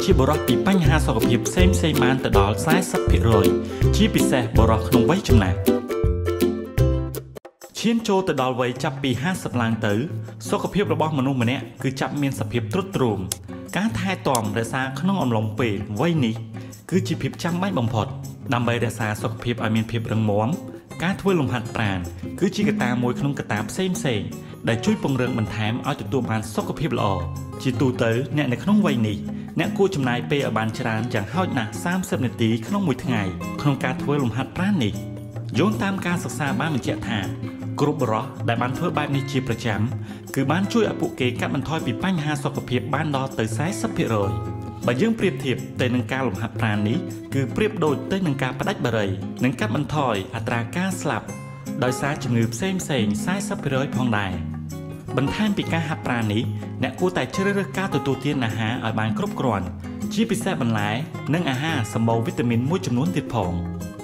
ជាបរិបទពីបញ្ហាសុខភាពផ្សេងបានទៅដល់ 40% ជាពិសេសបរិបទក្នុងវ័យចំណាស់ឈានចូលទៅដល់វ័យចាប់ពី50ឡើងទៅសុខភាពរបស់មនុស្សម្នាក់គឺចាប់មានសភាពទ្រុឌទ្រោមការថែទាំរក្សាក្នុងអំឡុងពេលវ័យនេះគឺជាភាពចាំបាច់បំផុតដើម្បីរក្សាសុខភាពឲ្យមានភាពរឹងមាំការធ្វើលំហាត់ប្រាណគឺជាកត្តាមួយក្នុងកត្តាផ្សេងដែលជួយពង្រឹងបន្ថែមឲ្យទទួលបានសុខភាពល្អជាទូទៅអ្នកនៅក្នុងវ័យនេះអ្នកគួរចំណាយពេលឲ្យបានច្រើនយ៉ាងហោចណាស់30នាទីក្នុងមួយថ្ងៃក្នុងការធ្វើលំហាត់ប្រាណនេះយោងតាមការសិក្សាបានបញ្ជាក់ថាគ្រប់បុរសដែលបានធ្វើបែបនេះជាប្រចាំគឺបានជួយឲ្យពួកគេកាត់បន្ថយពីបញ្ហាសុខភាពបានដល់ទៅ 40% បើយើងប្រៀបធៀបទៅនឹងការលំហាត់ប្រាណនេះគឺប្រៀបដូចទៅនឹងការផ្ដាច់បារីនិងកាត់បន្ថយអត្រាការស្លាប់ដោយសារជំងឺផ្សេង 40% ផងដែរបន្ថែមពីការហាត់ប្រាណនេះអ្នកគួរតែជ្រើសរើសការទទួលទានអាហារឲ្យបានគ្រប់គ្រាន់ជាពិសេសបន្លែនិងអាហារសម្បូរវីតាមីនមួយចំនួនទៀតផង